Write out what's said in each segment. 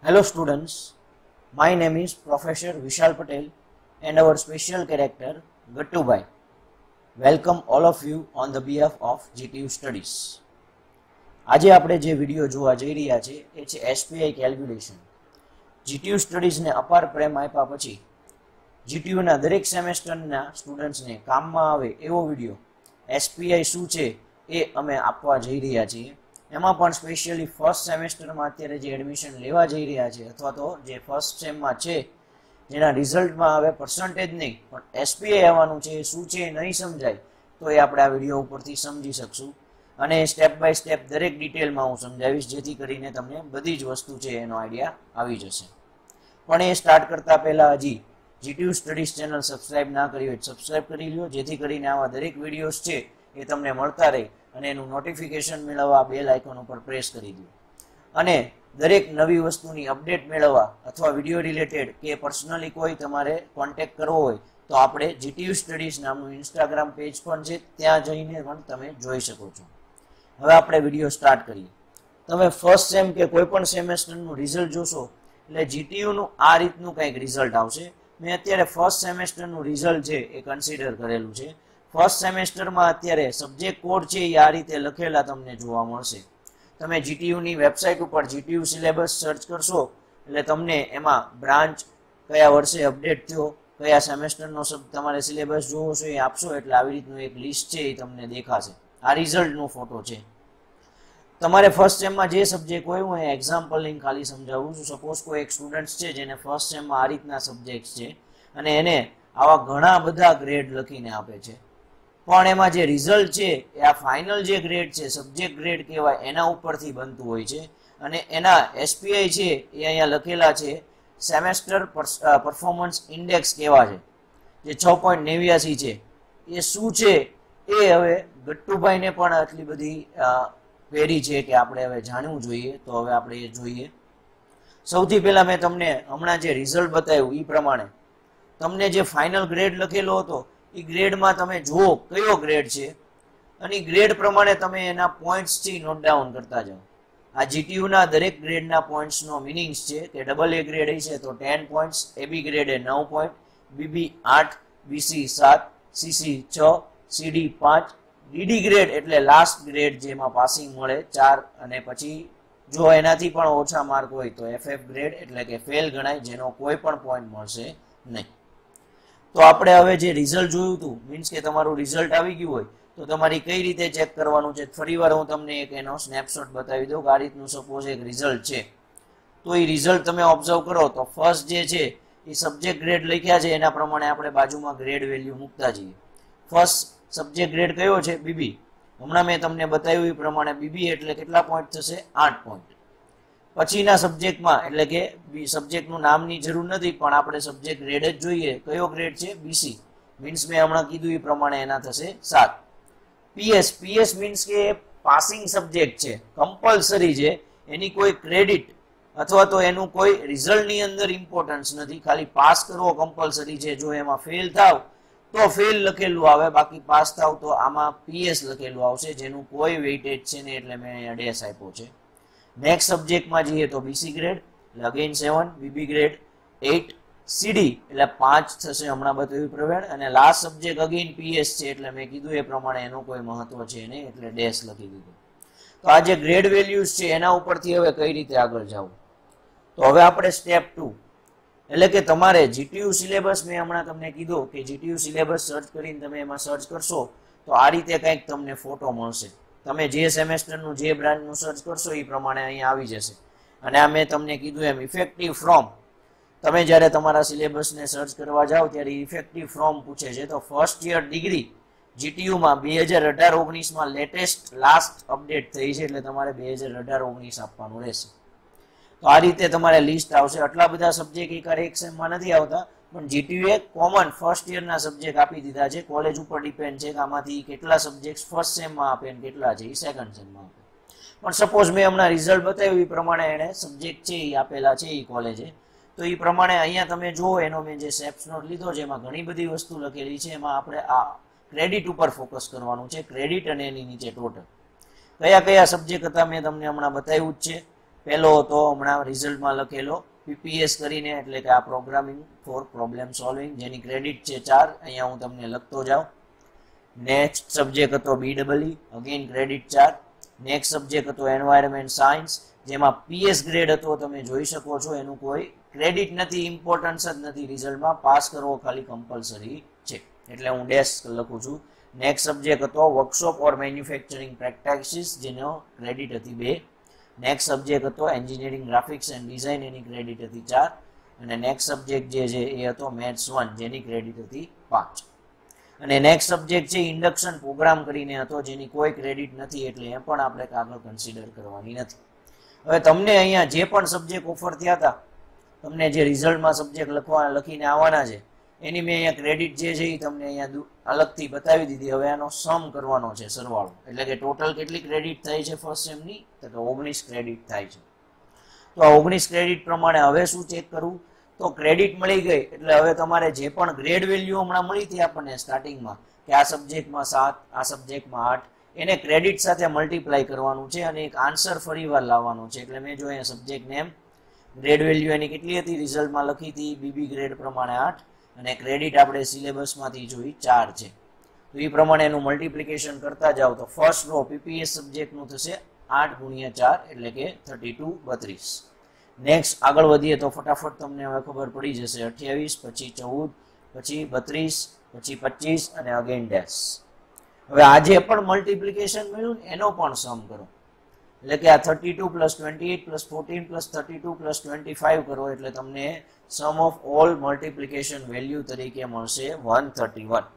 Hello students, my name is Professor Vishal Patel and our special character Gattubai. Welcome all of you on the behalf of GTU Studies. આજે આપણે જે video જોવા જઈ રહ્યા છે એ છે SPI કેલ્ક્યુલેશન. GTU સ્ટડીઝ ને અપાર પ્રેમ આપ્યા પછી GTU ના દરેક સેમેસ્ટરના સ્ટુડન્ટ્સને કામમાં આવે એવો વિડિયો SPI શું છે એ અમે આપવા જઈ રહ્યા છીએ. એમાં પણ સ્પેશિયલી ફર્સ્ટ સેમેસ્ટરમાં અત્યારે જે એડમિશન લેવા જઈ રહ્યા છે અથવા તો જે ફર્સ્ટ સેમમાં છે જેના રિઝલ્ટમાં આવે પર્સન્ટેજ નહીં પણ SPI આવવાનું છે શું છે નહીં સમજાય તો એ આપણે આ વિડીયો ઉપરથી સમજી શકશું અને સ્ટેપ બાય સ્ટેપ દરેક ડિટેલમાં હું સમજાવીશ જેથી કરીને તમને બધી જ વસ્તુ છે એનો આઈડિયા આવી જશે. પણ એ સ્ટાર્ટ કરતાં પહેલાં હજી GTU સ્ટડીઝ ચેનલ સબસ્ક્રાઇબ ના કરી હોય સબસ્ક્રાઇબ કરી લો જેથી કરીને આવા દરેક વિડીયોઝ છે એ તમને મળતા રહે અને એનું નોટિફિકેશન મેળવવા બેલ આઇકોન ઉપર પ્રેસ કરી દો અને દરેક નવી વસ્તુની અપડેટ મેળવવા અથવા વિડીયો રિલેટેડ કે પર્સનલી કોઈ તમારે કોન્ટેક્ટ કરવો હોય તો આપણે GTU સ્ટડીઝ નામનું ઇન્સ્ટાગ્રામ પેજ પણ છે ત્યાં જઈને પણ તમે જોઈ શકો છો. હવે આપણે વિડીયો સ્ટાર્ટ કરીએ. તમે ફર્સ્ટ સેમ કે કોઈ પણ સેમેસ્ટરનું રિઝલ્ટ જોશો એટલે GTUનું આ રીતનું કંઈક રિઝલ્ટ આવશે. મેં અત્યારે ફર્સ્ટ સેમેસ્ટરનું રિઝલ્ટ છે એ કન્સિડર કરેલું છે. ફર્સ્ટ સેમેસ્ટરમાં અત્યારે સબ્જેક્ટ કોડ છે એ આ રીતે લખેલા તમને જોવા મળશે. તમે GTUની વેબસાઇટ ઉપર GTU સિલેબસ સર્ચ કરશો એટલે તમને એમાં બ્રાન્ચ કયા વર્ષે અપડેટ થયો કયા સેમેસ્ટરનો તમારે સિલેબસ જોવો છો એ આપશો એટલે આવી રીતનું એક લિસ્ટ છે એ તમને દેખાશે. આ રિઝલ્ટનો ફોટો છે. તમારે ફર્સ્ટ સેમમાં જે સબ્જેક્ટ હોય હું એક્ઝામ્પલ લઈને ખાલી સમજાવું છું. સપોઝ કોઈ એક સ્ટુડન્ટ છે જેને ફર્સ્ટ સેમમાં આ રીતના સબ્જેક્ટ છે અને એને આવા ઘણા બધા ગ્રેડ લખીને આપે છે પણ એમાં જે રિઝલ્ટ છે એ આ ફાઇનલ જે ગ્રેડ છે સબ્જેક્ટ ગ્રેડ કહેવાય એના ઉપરથી બનતું હોય છે અને એના SPI છે એ અહીંયા લખેલા છે સેમેસ્ટર પરફોર્મન્સ ઇન્ડેક્સ કહેવા છે જે 6.89 છે. એ શું છે એ હવે ગટ્ટુભાઈને પણ આટલી બધી પેરી છે કે આપણે હવે જાણવું જોઈએ તો હવે આપણે એ જોઈએ. સૌથી પહેલાં મેં તમને હમણાં જે રિઝલ્ટ બતાવ્યું એ પ્રમાણે તમને જે ફાઇનલ ગ્રેડ લખેલો હતો એ ગ્રેડમાં તમે જુઓ કયો ગ્રેડ છે અને ગ્રેડ પ્રમાણે તમે એના પોઈન્ટ્સથી નોટ ડાઉન કરતા જાઓ. આ GTUના દરેક ગ્રેડના પોઈન્ટ્સનો મિનિંગ્સ છે કે ડબલ A ગ્રેડ છે તો 10 પોઈન્ટ્સ, AB ગ્રેડ એ 9 point, BB 8, BC 7, CC 6, CD 5, DD ગ્રેડ એટલે લાસ્ટ ગ્રેડ જેમાં પાસિંગ મળે 4 અને પછી જો એનાથી પણ ઓછા માર્ક હોય તો FF ગ્રેડ એટલે કે ફેલ ગણાય જેનો કોઈ પણ પોઈન્ટ મળશે નહીં. તો આપણે હવે જે રિઝલ્ટ જોયું હતું મીન્સ કે તમારું રિઝલ્ટ આવી ગયું હોય તો તમારી કઈ રીતે ચેક કરવાનું છે ફરીવાર હું તમને એક એનો સ્નેપશોટ બતાવી દઉં. આ રીતનું સપોઝ એક રિઝલ્ટ છે તો એ રિઝલ્ટ તમે ઓબ્ઝર્વ કરો તો ફર્સ્ટ જે છે એ સબ્જેક્ટ ગ્રેડ લખ્યા છે એના પ્રમાણે આપણે બાજુમાં ગ્રેડ વેલ્યુ મૂકતા જઈએ. ફર્સ્ટ સબ્જેક્ટ ગ્રેડ કયો છે BB. હમણાં મેં તમને બતાવ્યું એ પ્રમાણે BB એટલે કેટલા પોઈન્ટ થશે 8 પોઈન્ટ. પછીના સબ્જેક્ટમાં એટલે કે સબ્જેક્ટનું નામની જરૂર નથી પણ આપણે સબ્જેક્ટ ગ્રેડ જ જોઈએ. કયો ગ્રેડ છે BC મીન્સ મેં હમણાં કીધું એ પ્રમાણે એના થશે 7. PS મીન્સ કે પાસિંગ સબ્જેક્ટ છે કમ્પલસરી છે એની કોઈ ક્રેડિટ અથવા તો એનું કોઈ રિઝલ્ટની અંદર ઇમ્પોર્ટન્સ નથી. ખાલી પાસ કરવો કમ્પલસરી છે. જો એમાં ફેલ થાવ તો ફેલ લખેલું આવે બાકી પાસ થાવ તો આમાં PS લખેલું આવશે જેનું કોઈ વેઇટેજ છે ને એટલે મેં અહીંયા ડેશ આપ્યો છે. નેક્સ્ટ સબ્જેક્ટમાં જઈએ તો BC ગ્રેડ એટલે અગેન 7, BB ગ્રેડ 8, CD એટલે 5 થશે હમણાં બતાવ્યું પ્રવેણ અને લાસ્ટ સબ્જેક્ટ અગેન PS છે એટલે મેં કીધું એ પ્રમાણે એનું કોઈ મહત્વ છે નહીં એટલે ડેશ લખી દીધું. તો આ જે ગ્રેડ વેલ્યુઝ છે એના ઉપરથી હવે કઈ રીતે આગળ જવું તો હવે આપણે સ્ટેપ 2 એટલે કે તમારે GTU સિલેબસ મેં હમણાં તમને કીધું કે GTU સિલેબસ સર્ચ કરીને તમે એમાં સર્ચ કરશો તો આ રીતે કંઈક તમને ફોટો મળશે. તમે જે સેમેસ્ટરનું જે બ્રાન્ચનું સર્ચ કરશો એ પ્રમાણે અહીંયા આવી જશે અને આ મેં તમને કીધું એમ ઇફેક્ટિવ ફ્રોમ તમે જ્યારે તમારા સિલેબસને સર્ચ કરવા જાઓ ત્યારે ઇફેક્ટિવ ફ્રોમ પૂછે છે તો ફર્સ્ટ યર ડિગ્રી GTUમાં 2018-19માં લેટેસ્ટ લાસ્ટ અપડેટ થઈ છે એટલે તમારે 2018-19 આપવાનું રહેશે. તો આ રીતે તમારે લિસ્ટ આવશે. આટલા બધા સબ્જેક્ટ એક સેમમાં નથી આવતા પણ GTU એ કોમન ફર્સ્ટ યરના સબ્જેક્ટ આપી દીધા છે. કોલેજ ઉપર ડિપેન્ડ છે કે આમાંથી કેટલા સબ્જેક્ટ ફર્સ્ટ સેમમાં આપે અને કેટલા છે એ સેકન્ડ સેમમાં આપે. પણ સપોઝ મેં હમણાં રિઝલ્ટ બતાવ્યું એ પ્રમાણે એણે સબ્જેક્ટ છે એ આપેલા છે એ કોલેજે તો એ પ્રમાણે અહીંયા તમે જુઓ એનો મેં જે સેપ્સ નોટ લીધો છે એમાં ઘણી બધી વસ્તુ લખેલી છે. એમાં આપણે આ ક્રેડિટ ઉપર ફોકસ કરવાનું છે. ક્રેડિટ અને એની નીચે ટોટલ કયા કયા સબ્જેક્ટ હતા મેં તમને હમણાં બતાવ્યું જ છે. પહેલો હતો હમણાં રિઝલ્ટમાં લખેલો PPS કરીને, એટલે કે આ પ્રોગ્રામિંગ ફોર પ્રોબ્લેમ સોલ્વિંગ, જેની ક્રેડિટ છે 4. અહીંયા હું તમને લખતો જાઉં. નેક્સ્ટ સબ્જેક્ટ હતો BEE, again credit 4. Next subject હતો એન્વાયરમેન્ટ સાયન્સ, જેમાં PS ગ્રેડ હતો, તમે જોઈ શકો છો, એનું કોઈ ક્રેડિટ નથી, ઇમ્પોર્ટન્સ જ નથી રિઝલ્ટમાં, પાસ કરવો ખાલી કમ્પલસરી છે, એટલે હું ડેશ લખું છું. નેક્સ્ટ સબ્જેક્ટ હતો વર્કશોપ ઓર મેન્યુફેક્ચરિંગ પ્રેક્ટિસિસ, જેનો ક્રેડિટ હતી 2. નેક્સ્ટ સબ્જેક્ટ હતો એન્જિનિયરિંગ ગ્રાફિક્સ એન્ડ ડિઝાઇન, એની ક્રેડિટ હતી 4. અને નેક્સ્ટ સબ્જેક્ટ જે છે એ હતો મેથ્સ 1, જેની ક્રેડિટ હતી 5. અને નેક્સ્ટ સબ્જેક્ટ છે ઇન્ડક્શન પ્રોગ્રામ કરીને હતો, જેની કોઈ ક્રેડિટ નથી, એટલે એ પણ આપણે કાગળ કન્સિડર કરવાની નથી. હવે તમને અહીંયા જે પણ સબ્જેક્ટ ઓફર થયા હતા, તમને જે રિઝલ્ટમાં સબ્જેક્ટ લખીને આવવાના છે, એની મેં અહીંયા ક્રેડિટ જે છે એ તમને અહીંયા અલગથી બતાવી દીધી. હવે આનો સમ કરવાનો છે, સરવાળો, એટલે કે ટોટલ કેટલી ક્રેડિટ થાય છે ફર્સ્ટ સેમની, તો 19 ક્રેડિટ થાય છે. તો આ 19 ક્રેડિટ પ્રમાણે હવે શું ચેક કરવું, તો ક્રેડિટ મળી ગઈ એટલે હવે તમારે જે પણ ગ્રેડ વેલ્યુ હમણાં મળી હતી આપણને સ્ટાર્ટિંગમાં, કે આ સબ્જેક્ટમાં 7, આ સબ્જેક્ટમાં 8, એને ક્રેડિટ સાથે મલ્ટીપ્લાય કરવાનું છે અને એક આન્સર ફરીવાર લાવવાનો છે. એટલે મેં જો અહીંયા સબ્જેક્ટ નેમ, ગ્રેડ વેલ્યુ એની કેટલી હતી રિઝલ્ટમાં લખી હતી BB ગ્રેડ પ્રમાણે 8, અને ક્રેડિટ આપણે સિલેબસમાંથી જોઈ 4 છે. તો એ પ્રમાણે એનું મલ્ટિપ્લિકેશન કરતા જાઓ તો ફર્સ્ટ રો PPS સબ્જેક્ટનું થશે 8 × 4, એટલે કે 32 32. નેક્સ્ટ આગળ વધીએ તો ફટાફટ તમને હવે ખબર પડી જશે. 28, પછી 14, પછી 32, પછી 25 અને અગેન ડેશ. હવે આ જે પણ મલ્ટિપ્લિકેશન મળ્યું એનો પણ સમ કરો, એટલે કે આ 32 + 28 + 14 + 32 + 25 કરો, એટલે તમને sum of all multiplication value તરીકે મળશે 131.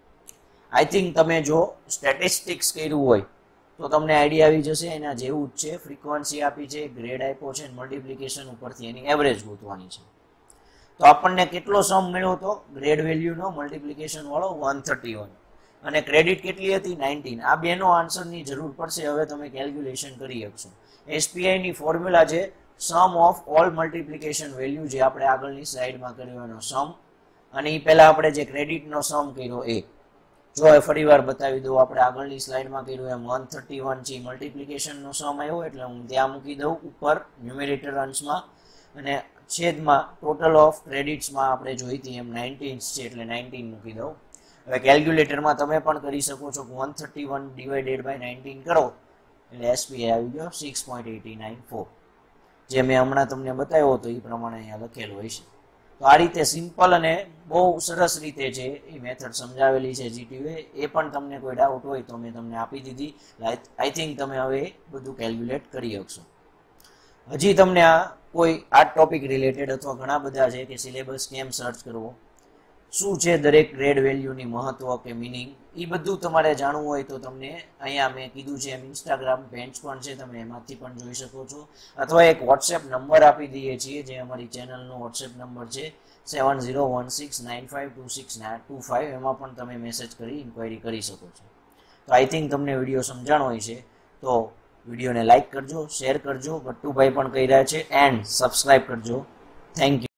આઈ થિંક તમે જો સ્ટેટિસ્ટિક્સ કર્યું હોય તો તમને આઈડિયા આવી જશે. એના જેવું જ છે, ફ્રીક્વન્સી આપી છે, ગ્રેડ આપ્યો છે, મલ્ટિપ્લિકેશન ઉપરથી એની એવરેજ ગોતવાની છે. તો આપણને કેટલો સમ મળ્યો હતો ગ્રેડ વેલ્યુનો મલ્ટિપ્લિકેશન વાળો 131, અને ક્રેડિટ કેટલી હતી 19. આ બેનો આન્સરની જરૂર પડશે, હવે તમે કેલ્ક્યુલેશન કરી શકશો. SPI ની ફોર્મ્યુલા છે sum of all multiplication value, જે આપણે આગળની સ્લાઇડમાં કર્યો એનો સમ, અને એ પહેલા આપણે જે ક્રેડિટનો સમ કર્યો એ જો ફરીવાર બતાવી દઉં. આપણે આગળની સ્લાઇડમાં કર્યું એમ 131 છે મલ્ટિપ્લિકેશનનો સમ આવ્યો, એટલે હું ત્યાં મૂકી દઉં ઉપર ન્યુમેરેટર અંશમાં, અને છેદમાં ટોટલ ઓફ ક્રેડિટ્સમાં આપણે જોઈતી એમ 19 છે, એટલે 19 મૂકી દઉં. હવે કેલ્ક્યુલેટરમાં તમે પણ કરી શકો છો કે 131 / 19 કરો એટલે SPI આવી ગયો 6.894, જે મેં હમણાં તમને બતાવ્યો હતો એ પ્રમાણે અહીંયા લખેલું હોય છે. તો આ રીતે સિમ્પલ અને બહુ સરસ રીતે છે એ મેથડ સમજાવેલી છે GTU એ પણ તમને કોઈ ડાઉટ હોય તો મેં તમને આપી દીધી. આઈ થિંક તમે હવે બધું કેલ્ક્યુલેટ કરી શકશો. હજી તમને આ કોઈ આ ટોપિક રિલેટેડ અથવા ઘણા બધા છે કે સિલેબસ કેમ સર્ચ કરવો, શું છે દરેક ગ્રેડ વેલ્યુની મહત્વ કે મિનિંગ, એ બધું તમારે જાણવું હોય તો તમને અહીંયા મેં કીધું છે એમ ઇન્સ્ટાગ્રામ પેજ પણ છે, તમે એમાંથી પણ જોઈ શકો છો, અથવા એક વોટ્સએપ નંબર આપી દઈએ છીએ જે અમારી ચેનલનો વોટ્સએપ નંબર છે 7016952625, એમાં પણ તમે મેસેજ કરી ઇન્ક્વાયરી કરી શકો છો. તો આઈ થિંક તમને વિડીયો સમજાણો હોય છે, તો વિડીયોને લાઇક કરજો, શેર કરજો, ગટ્ટુભાઈ પણ કહી રહ્યા છે, એન્ડ સબસ્ક્રાઇબ કરજો. Thank you.